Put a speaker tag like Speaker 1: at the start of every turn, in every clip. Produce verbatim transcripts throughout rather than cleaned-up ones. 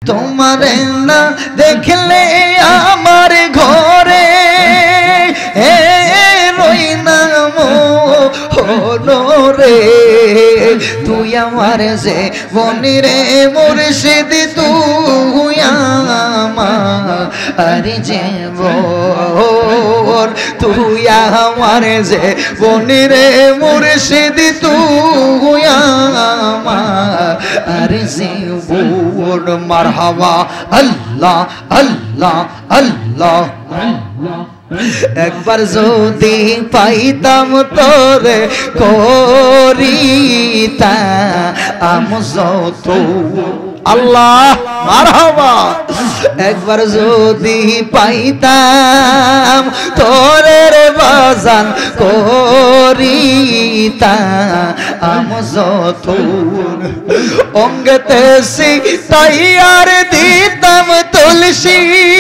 Speaker 1: তোমারে না দেখলে আমার ঘরে এ রই না মনোরে তুই আমার যে বনিরে মুর্শিদ তুই আমার জীবন তুই আমার যে বনিরে মুর্শিদ তুই আমার জীবন মারহাবা আল্লাহ আল্লাহ আল্লাহ একবার যদি পাইতাম তোরে করিতাম যত আল্লাহ মারহাবা একবার যদি পাইতাম তোরে রে বাজান করিতাম যত অঙ্গতে তাই আর দিতাম তুলসী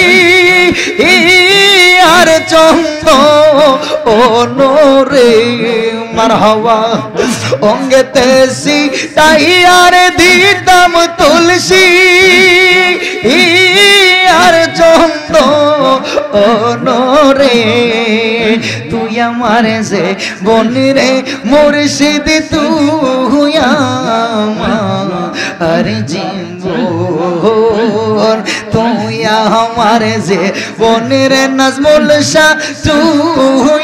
Speaker 1: আর চন্দ ওনরে মারহাবা অঙ্গতে তাই আর দিতাম তুলসী আর চন্দ ওনরে তুই আমার যে বনিরে মুর্শিদ তুই আমার জীবন তুই আমার যে বনিরে নাজমুল শাহ তুই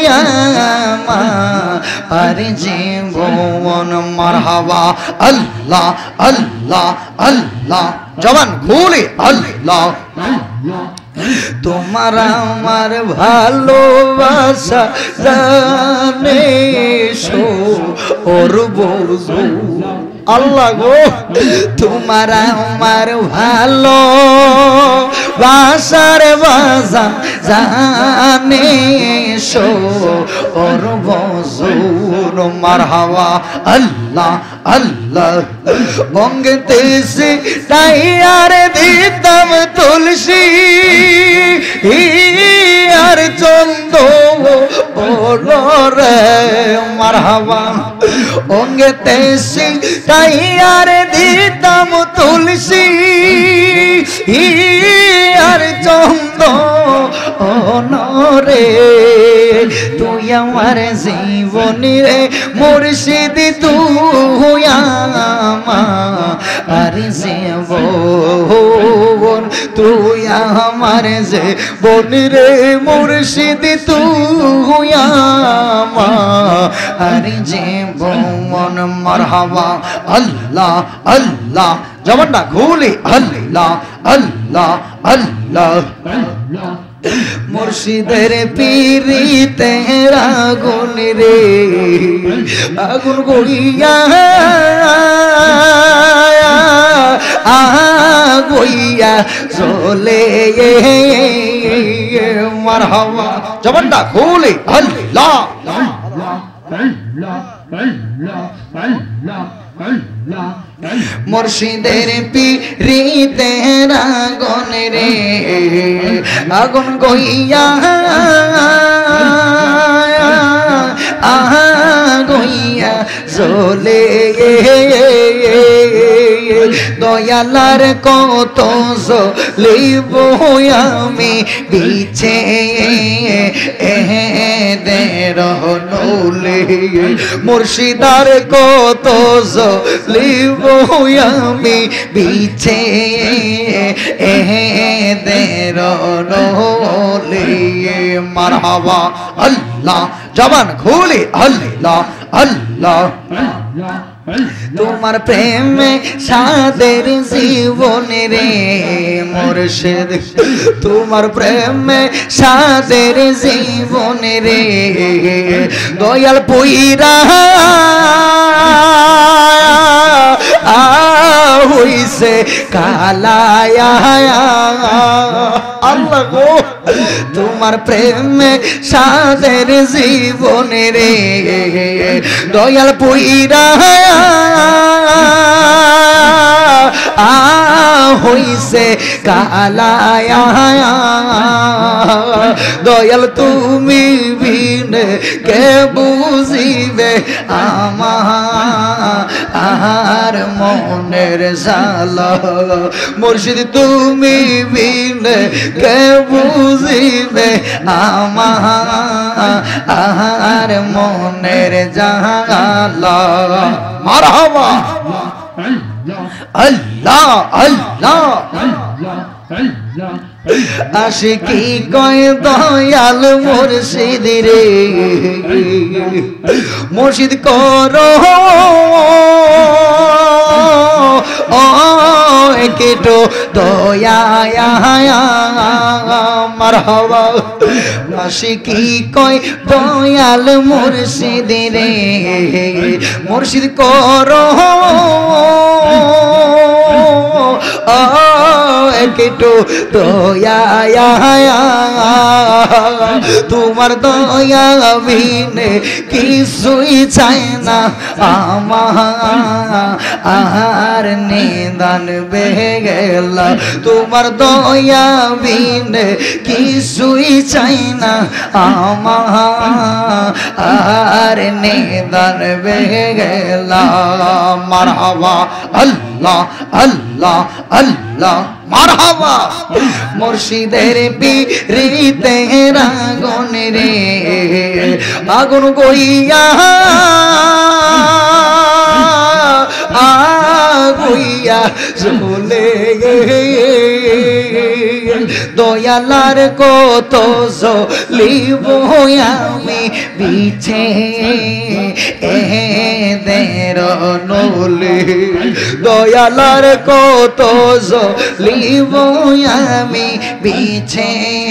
Speaker 1: আমার জীবন মারহাবা আল্লাহ আল্লাহ আল্লাহ জবান খুলে আল্লাহ তোমার আমার ভালোবাসা জানে সো ওর বুঝু আল্লাহ গো তোমার আমার ভালো বাসার বাজান জানে সো ওর বুঝুর মারহাবা আল্লাহ আল্লাহ অঙ্গতে তাই আর দিতাম তুলসী আর চন্দ ওরে মারহাবা অঙ্গতে তাই আর দিতাম তুলসী আর চন্দ ওনরে তুই আমার জীবনে মুর্শিদ তুই আমার জীবন তুই আমার জীবনে মুর্শিদ তুই আমার জীবন মারহাবা আল্লাহ আল্লাহ জবানটা খুলে আল্লাহ আল্লাহ আল্লাহ মুর্শিদের পীরিতে আগুন রে আগুন গইয়া আগইয়া চলে মারহাবা জবানটা খুলে আল্লাহ মুর্শিদের পীরিতে আগুন রে আগুন গইয়া আগইয়া জ্বলে দয়ালার কত জ্বলিব আমি বিছে দের নৌলে মুর্শিদার কত জ্বলিব আমি বিছে দের নৌলে মারহাবা আল্লাহ জবান খুলে আল্লাহ আল্লাহ তোমার প্রেমে সাদের জীবনে রে মুর্শিদ তোমার প্রেমে সাদের জীবনে রে দয়াল পুইরা হইছে কালায়া আল্লাহ গো তোমার প্রেমে সাদের জীবনে রে দয়াল পুইরা হইছে কালায়া দয়াল তুমি বিনে কে বুঝিবে আমার আমার মনের জালা মুর্শিদ তুমি বিনে কে বুঝিবে আমার মনের জালা মারহাবা আল্লাহ আল্লাহ আশিকি কয় দয়াল মুর্শিদ রে মুর্শিদ করো ও কেটো দয়া মারহাবা আশিকি কয় দয়াল মুর্শিদ রে মুর্শিদ করো কেটো দয়া তোমার দয়া বিনে কিছুই চাই না আমার নিদান বেহে গেল তোমার দয়া বিনে কিছুই চাই না আমার নিদান বেহে গেল মারহাবা আল্লাহ আল্লাহ আল্লাহ মারহাবা মুর্শিদের পিরিতে রাগন রে আগুন গইয়া আগুইয়া চলে দয়ালার কত লিব আমি বিছে দের নলে দয়ালার কত লিব আমি বিছে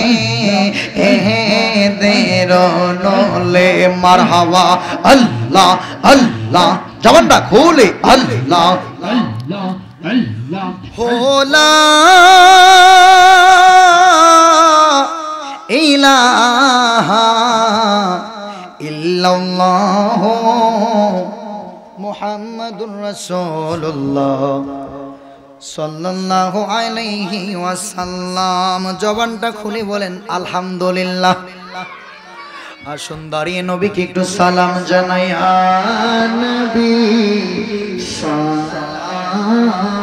Speaker 1: দের নলে মারহাবা আল্লাহ আল্লাহ জবানটা খুলে আল্লাহ আল্লাহ আল্লাহ হোলা ইলাহা ইল্লাল্লাহ মুহাম্মাদুর রাসূলুল্লাহ সাল্লাল্লাহু আলাইহি ওয়াসাল্লাম জবানটা খুলে বলেন আলহামদুলিল্লাহ আসুন দাঁড়িয়ে নবীকে একটু সালাম জানাই আ নবী সালাম